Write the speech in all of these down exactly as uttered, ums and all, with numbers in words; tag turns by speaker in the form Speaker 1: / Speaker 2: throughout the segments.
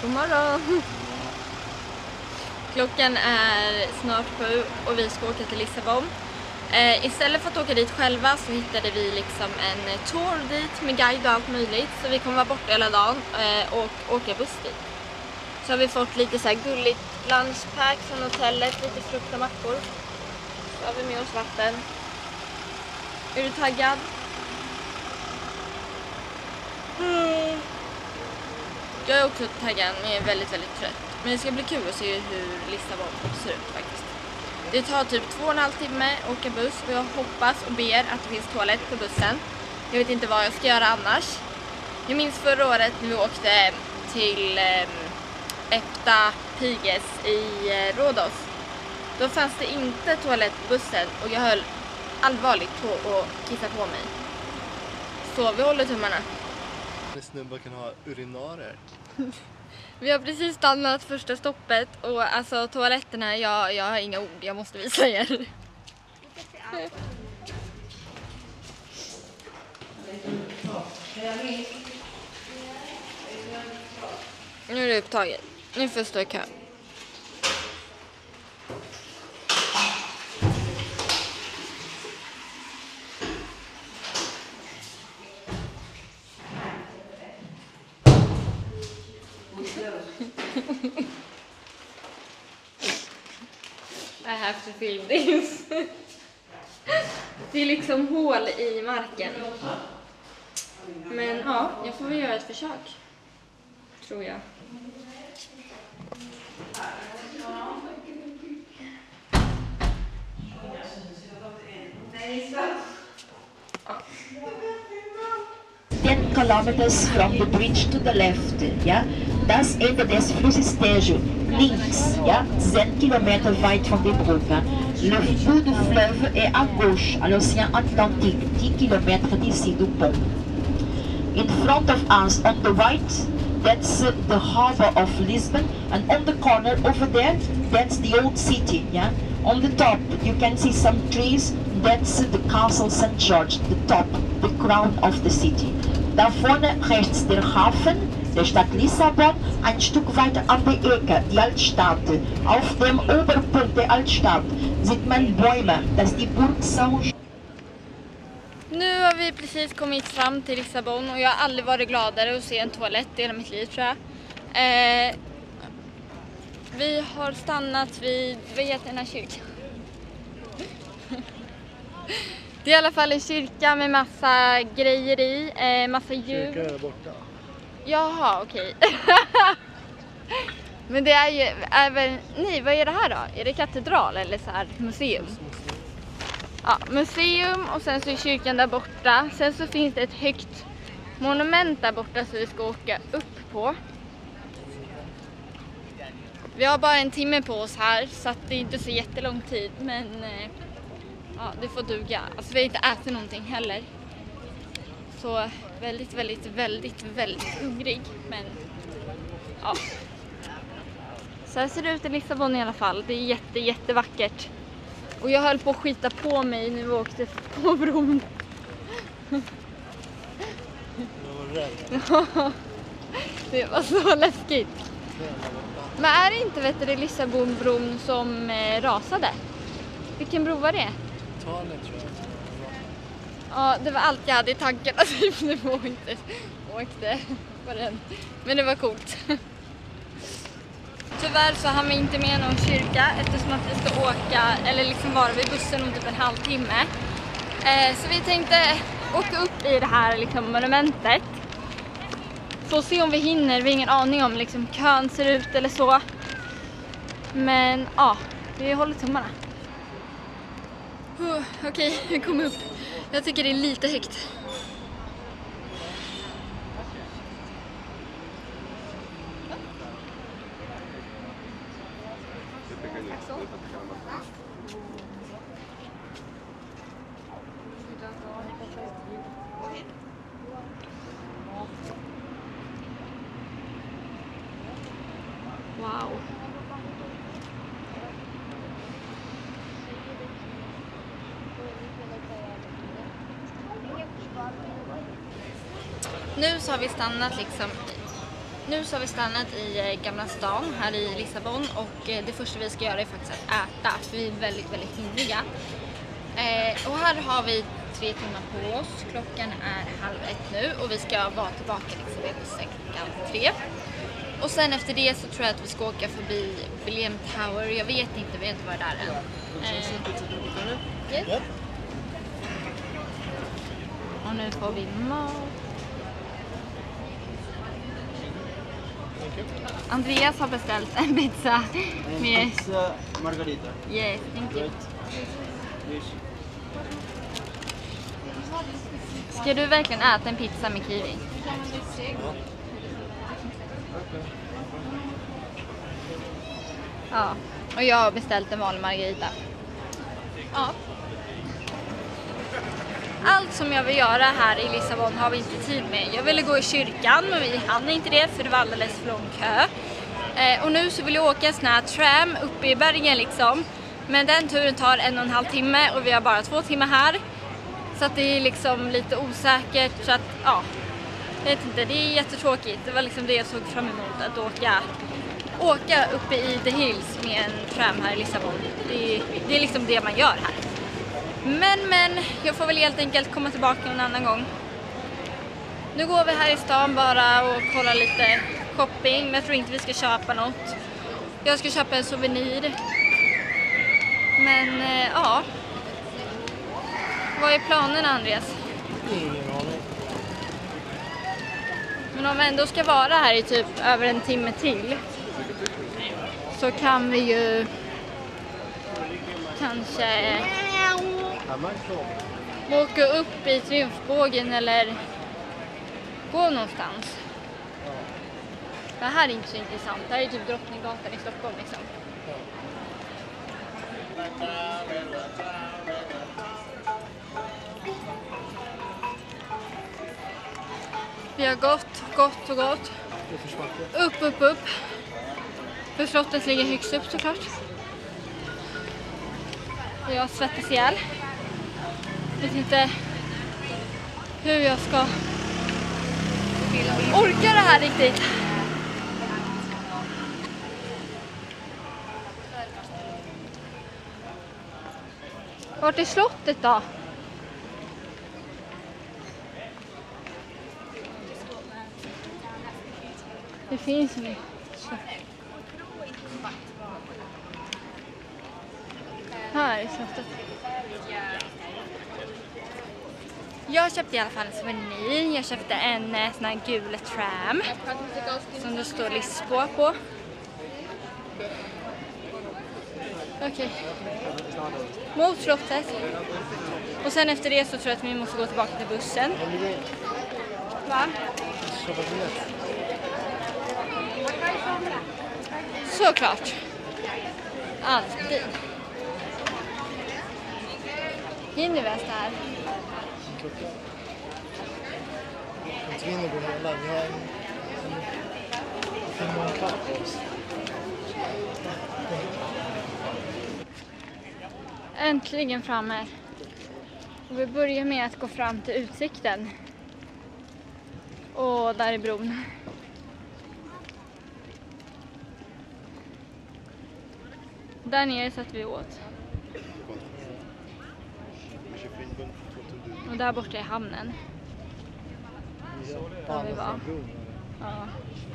Speaker 1: God morgon! Klockan är snart sju och vi ska åka till Lissabon. Eh, istället för att åka dit själva så hittade vi liksom en tour dit med guide och allt möjligt. Så vi kommer vara borta hela dagen eh, och åka buss dit. Så har vi fått lite så här gulligt lunchpack från hotellet, lite frukt och mackor. Så har vi med oss vatten. Är du taggad? Mm. Jag är också taggad men jag är väldigt väldigt trött. Men det ska bli kul att se hur Lissabon ser ut faktiskt. Det tar typ två och en halv timme att åka buss och jag hoppas och ber att det finns toalett på bussen. Jag vet inte vad jag ska göra annars. Jag minns förra året när vi åkte till eh, Epta Piges i eh, Rhodos. Då fanns det inte toalett på bussen och jag höll allvarligt på att kissa på mig. Så vi håller tummarna.
Speaker 2: Snubbar kan ha urinarer.
Speaker 1: Vi har precis stannat första stoppet och alltså toaletterna, jag, jag har inga ord, jag måste visa er. Nu är det upptaget. Nu får jag stå i kö. I have to film this. Det är liksom hål i marken. Men ja, jag får väl göra ett försök. Tror jag.
Speaker 3: ten kilometers from the bridge to the left, ja. Das Ende des Flusses Tejo, links, ja, dix kilomètres weit von der Brücke. Le bout du fleuve est à gauche, à l'océan Atlantique, dix kilomètres d'ici du pont. In front of us, on the right, that's uh, the harbor of Lisbon, and on the corner over there, that's the old city, yeah. On the top, you can see some trees, that's uh, the castle Saint George, the top, the crown of the city. Da vorne rechts der Hafen, der Stadt Lissabon, ein Stück weiter an der Ecke, die Altstadt. Auf dem Oberpunkt der Altstadt sieht man Bäume, das ist die Burg Saint.
Speaker 1: Nu har vi precis kommit fram till Lissabon och jag har aldrig varit gladare att se en toalett i hela mitt liv, tror jag. Eh, vi har stannat vid, vad heter den här kyrkan? Det är i alla fall en kyrka med massa grejer i, eh, massa djur.
Speaker 2: Kyrkan är borta.
Speaker 1: Jaha, okej. Men det är ju även, nej, vad är det här då? Är det katedral eller så här museum? Ja, museum och sen så är kyrkan där borta. Sen så finns det ett högt monument där borta så vi ska åka upp på. Vi har bara en timme på oss här så att det är inte så jättelång tid, men eh, ja, det får duga. Alltså vi har inte ätit någonting heller. Så väldigt, väldigt, väldigt, väldigt hungrig, men ja. Så här ser det ut i Lissabon i alla fall. Det är jätte, jättevackert. Och jag höll på att skita på mig när vi åkte på bron.
Speaker 2: Jag var rädd.
Speaker 1: Det var så läskigt. Men är det inte, vet du, Lissabonbron som eh, rasade? Vilken bro var det?
Speaker 2: Talet tror jag.
Speaker 1: Ja, det var allt jag hade i tankarna typ när vi åkte, åkte på den. Men det var coolt. Tyvärr så har vi inte med någon kyrka eftersom att vi ska åka, eller liksom vara vid bussen om typ en halvtimme. Eh, så vi tänkte åka upp i det här liksom monumentet. Så se om vi hinner, vi har ingen aning om liksom kön ser ut eller så. Men ja, vi håller tummarna. Oh, Okej, okay, vi kommer upp. Jag tycker det är lite högt. Wow. Nu så har vi stannat liksom Nu så har vi stannat i Gamla stan här i Lissabon och det första vi ska göra är faktiskt att äta för vi är väldigt, väldigt hungriga. Eh, och här har vi tre timmar på oss. Klockan är halv ett nu och vi ska vara tillbaka liksom vid klockan tre. Och sen efter det så tror jag att vi ska åka förbi William Tower. Jag vet inte, vi vet inte vad det är än. Eh, yes. Och nu får vi mat. Andreas har beställt en pizza med...
Speaker 4: En pizza margarita.
Speaker 1: Yes, thank you. Ska du verkligen äta en pizza med kiwi? Ja, och jag har beställt en vanlig margarita. Ja. Allt som jag vill göra här i Lissabon har vi inte tid med. Jag ville gå i kyrkan men vi hann inte det för det var alldeles för lång kö. Eh, och nu så vill jag åka en sån här tram uppe i bergen liksom. Men den turen tar en och en halv timme och vi har bara två timmar här. Så att det är liksom lite osäkert så att ja, jag vet inte, det är jättetråkigt. Det var liksom det jag såg fram emot att åka, åka uppe i The Hills med en tram här i Lissabon. Det, det är liksom det man gör här. Men men, jag får väl helt enkelt komma tillbaka en annan gång. Nu går vi här i stan bara och kollar lite shopping. Men jag tror inte vi ska köpa något. Jag ska köpa en souvenir. Men eh, ja. Vad är planen, Andreas?
Speaker 2: Ingen aning.
Speaker 1: Men om vi ändå ska vara här i typ över en timme till så kan vi ju kanske åka upp i Triumfbågen eller gå någonstans. Det här är inte så intressant. Det här är typ Drottninggatan i Stockholm liksom. Vi har gått, gått och gått. Upp, upp, upp. För slottet ligger högst upp såklart. Jag svettas ihjäl. Jag vet inte hur jag ska orka det här riktigt. Vart är slottet då? Det finns ju. Här är slottet. Jag köpte i alla fall en souvenir. Jag köpte en sån här gul tram som det står Lisboa på. Okej. Okay. Mot slottet. Och sen efter det så tror jag att vi måste gå tillbaka till bussen. Va? Såklart. Alltid. Hinner vi ens det här?
Speaker 2: Jag tror vi går hela. Vi har en fem och en kvart på oss.
Speaker 1: Äntligen framme. Och vi börjar med att gå fram till utsikten. Och där är bron. Där nere satt vi åt. Och där borta är hamnen. Där vi var. Ja.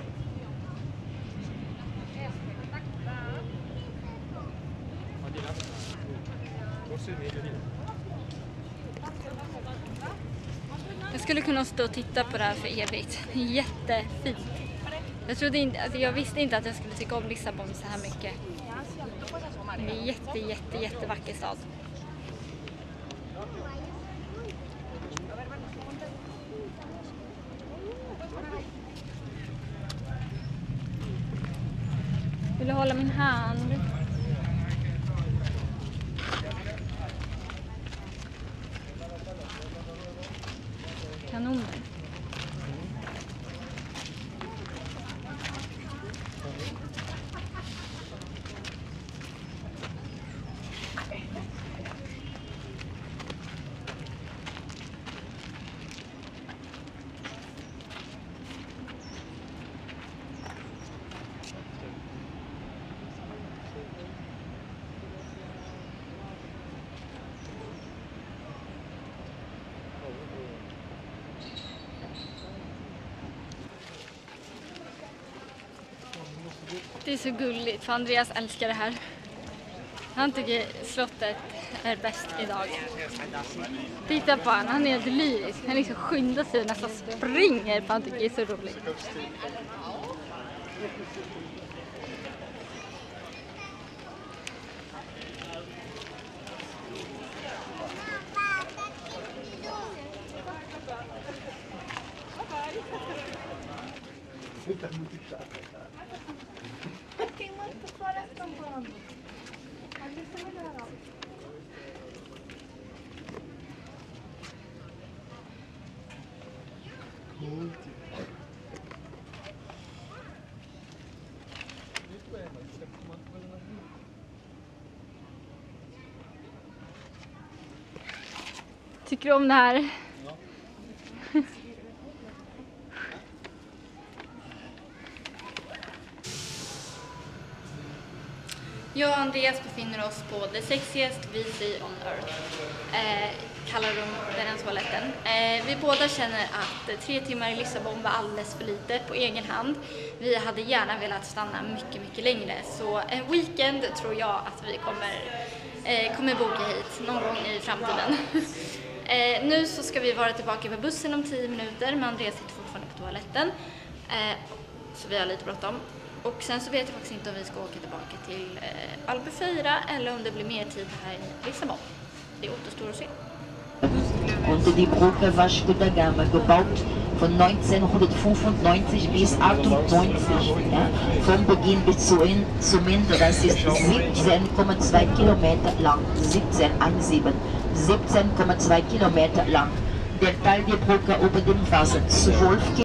Speaker 1: Jag skulle kunna stå och titta på det här för evigt. Jättefint. Jag trodde inte, alltså jag visste inte att jag skulle tycka om Lissabon så här mycket. Det är jätte, jätte, jättevacker stad. Vill du hålla min hand? Kanoner. Det är så gulligt för Andreas älskar det här. Han tycker slottet är bäst idag. Titta på han, han är helt lyrisk. Han liksom skyndar sig och nästan springer för han tycker det är så roligt. Tycker du om det här? Ja. Jag och Andreas befinner oss på The Sexiest V C on Earth. Eh, kallar de den här toaletten. Eh, vi båda känner att tre timmar i Lissabon var alldeles för lite på egen hand. Vi hade gärna velat stanna mycket, mycket längre. Så en weekend tror jag att vi kommer, eh, kommer boka hit någon gång i framtiden. eh, nu så ska vi vara tillbaka på bussen om tio minuter, men Andreas sitter fortfarande på toaletten. Eh, så vi har lite bråttom. Och sen så vet jag faktiskt inte om vi ska åka tillbaka till eh, Albufeira eller om det blir mer tid här i Lissabon. Det återstår att se.
Speaker 3: Unter die Brücke Vasco da Gama, gebaut von neunzehnhundertfünfundneunzig bis achtundneunzig, ja, von Beginn bis zu, in, zum Ende, das ist siebzehn Komma zwei Kilometer lang, siebzehn Komma zwei Kilometer lang. Der Teil der Brücke über dem Wasser, zwölf